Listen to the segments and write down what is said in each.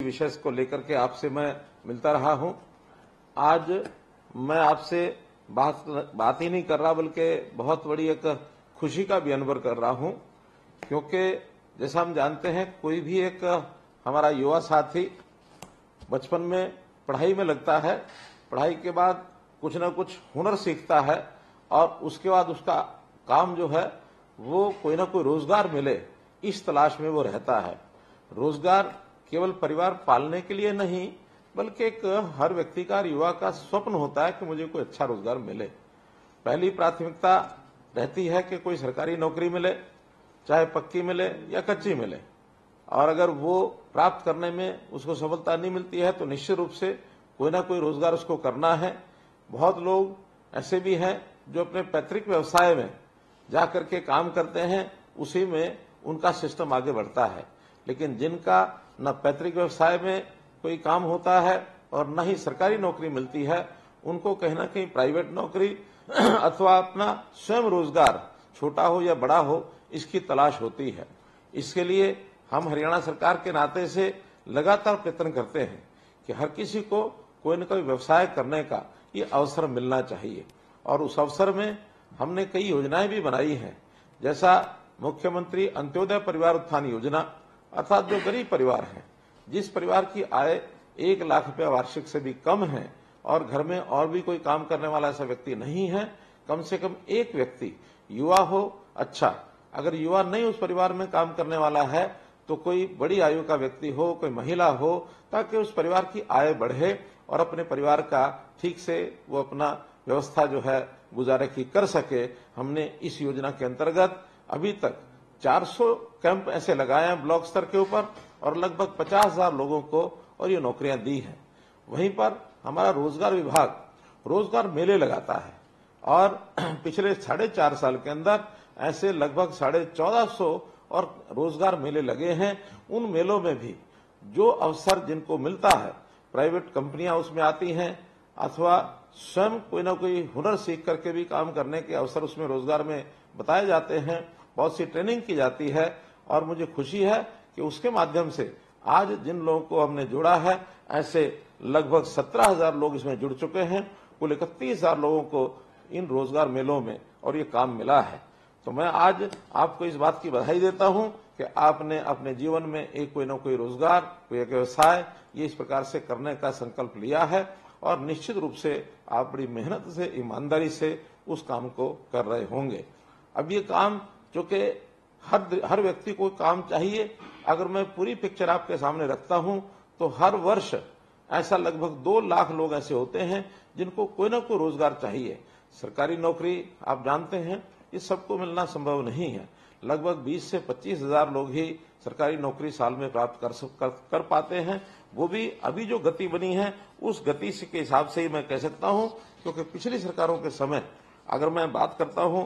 विषय को लेकर के आपसे मैं मिलता रहा हूं। आज मैं आपसे बात ही नहीं कर रहा, बल्कि बहुत बड़ी एक खुशी का भी अनुभव कर रहा हूं, क्योंकि जैसा हम जानते हैं, कोई भी एक हमारा युवा साथी बचपन में पढ़ाई में लगता है, पढ़ाई के बाद कुछ न कुछ हुनर सीखता है और उसके बाद उसका काम जो है वो कोई ना कोई रोजगार मिले, इस तलाश में वो रहता है। रोजगार केवल परिवार पालने के लिए नहीं, बल्कि एक हर व्यक्ति का, युवा का स्वप्न होता है कि मुझे कोई अच्छा रोजगार मिले। पहली प्राथमिकता रहती है कि कोई सरकारी नौकरी मिले, चाहे पक्की मिले या कच्ची मिले, और अगर वो प्राप्त करने में उसको सफलता नहीं मिलती है तो निश्चित रूप से कोई ना कोई रोजगार उसको करना है। बहुत लोग ऐसे भी हैं जो अपने पैतृक व्यवसाय में जाकर के काम करते हैं, उसी में उनका सिस्टम आगे बढ़ता है। लेकिन जिनका न पैतृक व्यवसाय में कोई काम होता है और न ही सरकारी नौकरी मिलती है, उनको कहीं ना कहीं प्राइवेट नौकरी अथवा अपना स्वयं रोजगार, छोटा हो या बड़ा हो, इसकी तलाश होती है। इसके लिए हम हरियाणा सरकार के नाते से लगातार प्रयत्न करते हैं कि हर किसी को कोई न कोई व्यवसाय करने का ये अवसर मिलना चाहिए, और उस अवसर में हमने कई योजनाएं भी बनाई हैं। जैसा मुख्यमंत्री अंत्योदय परिवार उत्थान योजना, अर्थात जो गरीब परिवार हैं, जिस परिवार की आय 1 लाख रुपया वार्षिक से भी कम है और घर में और भी कोई काम करने वाला ऐसा व्यक्ति नहीं है, कम से कम एक व्यक्ति युवा हो, अच्छा अगर युवा नहीं उस परिवार में काम करने वाला है तो कोई बड़ी आयु का व्यक्ति हो, कोई महिला हो, ताकि उस परिवार की आय बढ़े और अपने परिवार का ठीक से वो अपना व्यवस्था जो है गुजारे की कर सके। हमने इस योजना के अंतर्गत अभी तक 400 कैंप ऐसे लगाए हैं ब्लॉक स्तर के ऊपर, और लगभग 50,000 लोगों को और ये नौकरियां दी हैं। वहीं पर हमारा रोजगार विभाग रोजगार मेले लगाता है, और पिछले 4.5 साल के अंदर ऐसे लगभग 1450 और रोजगार मेले लगे हैं। उन मेलों में भी जो अवसर जिनको मिलता है, प्राइवेट कंपनियां उसमें आती हैं अथवा स्वयं कोई ना कोई हुनर सीख करके भी काम करने के अवसर उसमें रोजगार में बताए जाते हैं, बहुत सी ट्रेनिंग की जाती है। और मुझे खुशी है कि उसके माध्यम से आज जिन लोगों को हमने जोड़ा है, ऐसे लगभग 17,000 लोग इसमें जुड़ चुके हैं। कुल 31,000 लोगों को इन रोजगार मेलों में और ये काम मिला है। तो मैं आज आपको इस बात की बधाई देता हूं कि आपने अपने जीवन में एक कोई न कोई रोजगार, कोई एक व्यवसाय, ये इस प्रकार से करने का संकल्प लिया है, और निश्चित रूप से आप बड़ी मेहनत से, ईमानदारी से उस काम को कर रहे होंगे। अब ये काम, चूंकि हर व्यक्ति को काम चाहिए, अगर मैं पूरी पिक्चर आपके सामने रखता हूं तो हर वर्ष ऐसा लगभग 2 लाख लोग ऐसे होते हैं जिनको कोई ना कोई रोजगार चाहिए। सरकारी नौकरी आप जानते हैं ये सबको मिलना संभव नहीं है। लगभग 20 से 25,000 लोग ही सरकारी नौकरी साल में प्राप्त कर पाते हैं। वो भी अभी जो गति बनी है उस गति के हिसाब से ही मैं कह सकता हूं, क्योंकि पिछली सरकारों के समय अगर मैं बात करता हूं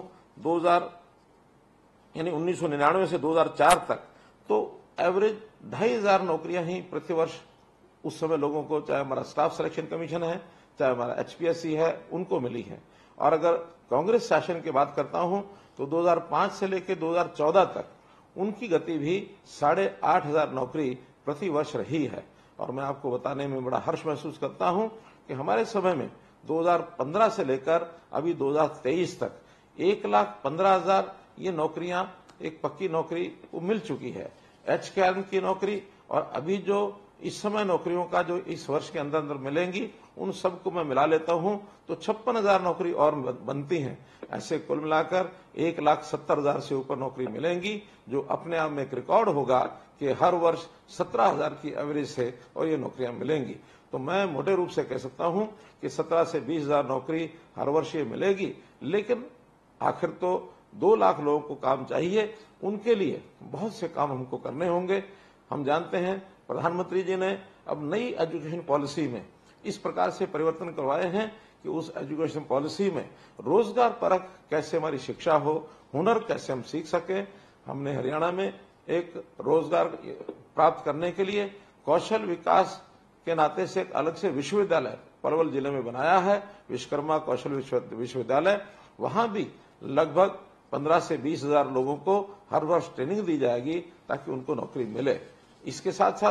1999 से 2004 तक, तो एवरेज 2,500 नौकरियां ही प्रति वर्ष उस समय लोगों को, चाहे हमारा स्टाफ सिलेक्शन कमीशन है, चाहे हमारा HPSC है, उनको मिली है। और अगर कांग्रेस शासन की बात करता हूं तो 2005 से लेकर 2014 तक उनकी गति भी 8,500 नौकरी प्रति वर्ष रही है। और मैं आपको बताने में बड़ा हर्ष महसूस करता हूं कि हमारे समय में 2015 से लेकर अभी 2023 तक 1,15,000 ये नौकरियां, एक पक्की नौकरी को मिल चुकी है, HKM की नौकरी। और अभी जो इस समय नौकरियों का जो इस वर्ष के अंदर अंदर मिलेंगी, उन सबको मैं मिला लेता हूं तो 56,000 नौकरी और बनती हैं। ऐसे कुल मिलाकर 1,70,000 से ऊपर नौकरी मिलेंगी, जो अपने आप में एक रिकॉर्ड होगा कि हर वर्ष 17,000 की एवरेज से और ये नौकरियां मिलेंगी। तो मैं मोटे रूप से कह सकता हूं कि 17 से 20,000 नौकरी हर वर्ष ये मिलेगी। लेकिन आखिर तो 2 लाख लोगों को काम चाहिए, उनके लिए बहुत से काम हमको करने होंगे। हम जानते हैं प्रधानमंत्री जी ने अब नई एजुकेशन पॉलिसी में इस प्रकार से परिवर्तन करवाए हैं कि उस एजुकेशन पॉलिसी में रोजगार परक कैसे हमारी शिक्षा हो, हुनर कैसे हम सीख सके। हमने हरियाणा में एक रोजगार प्राप्त करने के लिए कौशल विकास के नाते से एक अलग से विश्वविद्यालय पलवल जिले में बनाया है, विश्वकर्मा कौशल विश्वविद्यालय। वहां भी लगभग 15 से 20,000 लोगों को हर वर्ष ट्रेनिंग दी जाएगी ताकि उनको नौकरी मिले। इसके साथ साथ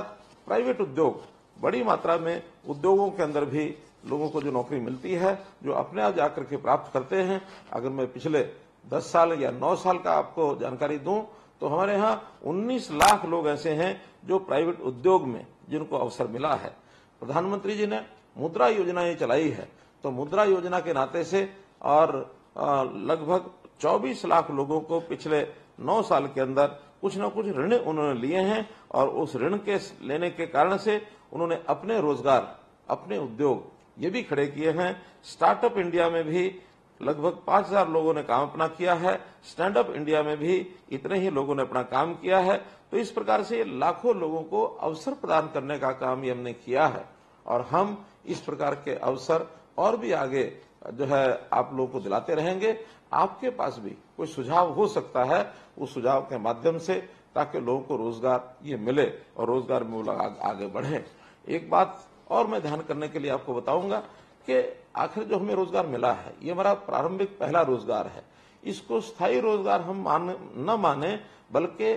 प्राइवेट उद्योग, बड़ी मात्रा में उद्योगों के अंदर भी लोगों को जो नौकरी मिलती है, जो अपने आप जाकर के प्राप्त करते हैं। अगर मैं पिछले 10 साल या 9 साल का आपको जानकारी दूं तो हमारे यहाँ 19 लाख लोग ऐसे हैं जो प्राइवेट उद्योग में जिनको अवसर मिला है। प्रधानमंत्री जी ने मुद्रा योजना ये चलाई है, तो मुद्रा योजना के नाते से और लगभग 24 लाख लोगों को पिछले 9 साल के अंदर कुछ न कुछ ऋण उन्होंने लिए हैं और उस ऋण के लेने के कारण से उन्होंने अपने रोजगार, अपने उद्योग ये भी खड़े किए हैं। स्टार्टअप इंडिया में भी लगभग 5000 लोगों ने काम अपना किया है, स्टैंड अप इंडिया में भी इतने ही लोगों ने अपना काम किया है। तो इस प्रकार से लाखों लोगों को अवसर प्रदान करने का काम ये हमने किया है और हम इस प्रकार के अवसर और भी आगे जो है आप लोगों को दिलाते रहेंगे। आपके पास भी कोई सुझाव हो सकता है, उस सुझाव के माध्यम से, ताकि लोगों को रोजगार ये मिले और रोजगार में वो लोग आगे बढ़े। एक बात और मैं ध्यान करने के लिए आपको बताऊंगा कि आखिर जो हमें रोजगार मिला है, ये हमारा प्रारंभिक पहला रोजगार है। इसको स्थायी रोजगार हम न माने, बल्कि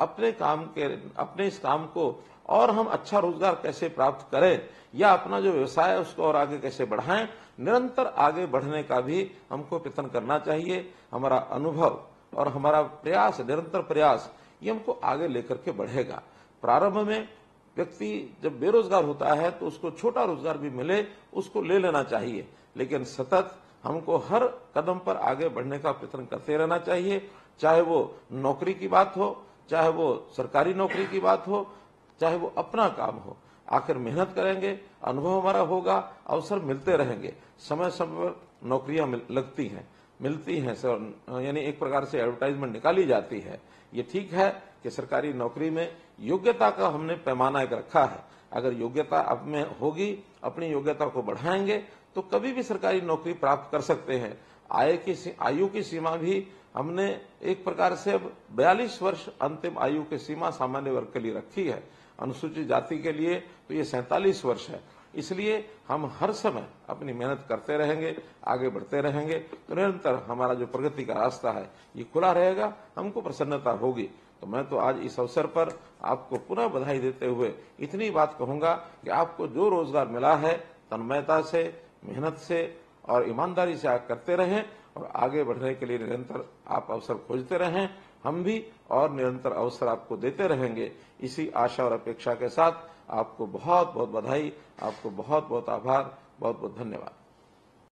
अपने इस काम को और हम अच्छा रोजगार कैसे प्राप्त करें या अपना जो व्यवसाय है उसको और आगे कैसे बढ़ाएं, निरंतर आगे बढ़ने का भी हमको प्रयत्न करना चाहिए। हमारा अनुभव और हमारा प्रयास, निरंतर प्रयास, ये हमको आगे लेकर के बढ़ेगा। प्रारंभ में व्यक्ति जब बेरोजगार होता है तो उसको छोटा रोजगार भी मिले, उसको ले लेना चाहिए, लेकिन सतत हमको हर कदम पर आगे बढ़ने का प्रयत्न करते रहना चाहिए। चाहे वो नौकरी की बात हो, चाहे वो सरकारी नौकरी की बात हो, चाहे वो अपना काम हो, आखिर मेहनत करेंगे, अनुभव हमारा होगा, अवसर मिलते रहेंगे। समय समय पर नौकरियां मिलती हैं, यानी एक प्रकार से एडवर्टाइजमेंट निकाली जाती है। ये ठीक है कि सरकारी नौकरी में योग्यता का हमने पैमाना एक रखा है। अगर योग्यता अब में होगी, अपनी योग्यता को बढ़ाएंगे तो कभी भी सरकारी नौकरी प्राप्त कर सकते हैं। आयु की सीमा भी हमने एक प्रकार से अब 42 वर्ष अंतिम आयु की सीमा सामान्य वर्ग के लिए रखी है। अनुसूचित जाति के लिए तो ये 47 वर्ष है। इसलिए हम हर समय अपनी मेहनत करते रहेंगे, आगे बढ़ते रहेंगे, तो निरंतर हमारा जो प्रगति का रास्ता है ये खुला रहेगा, हमको प्रसन्नता होगी। तो मैं तो आज इस अवसर पर आपको पुनः बधाई देते हुए इतनी बात कहूंगा कि आपको जो रोजगार मिला है, तन्मयता से, मेहनत से और ईमानदारी से आप करते रहें और आगे बढ़ने के लिए निरंतर आप अवसर खोजते रहें। हम भी और निरंतर अवसर आपको देते रहेंगे। इसी आशा और अपेक्षा के साथ आपको बहुत बहुत बधाई, आपको बहुत बहुत आभार, बहुत बहुत धन्यवाद।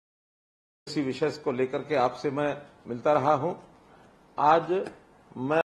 इसी विषय को लेकर के आपसे मैं मिलता रहा हूं। आज मैं